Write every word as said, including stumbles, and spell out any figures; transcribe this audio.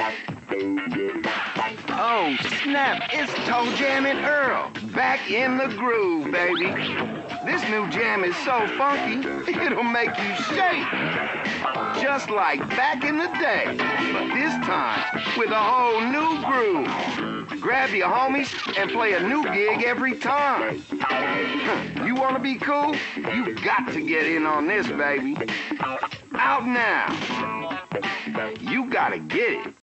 Oh, snap, it's ToeJam and Earl. Back in the groove, baby. This new jam is so funky, it'll make you shake. Just like back in the day, but this time with a whole new groove. Grab your homies and play a new gig every time. You want to be cool? You got to get in on this, baby. Out now. You gotta get it.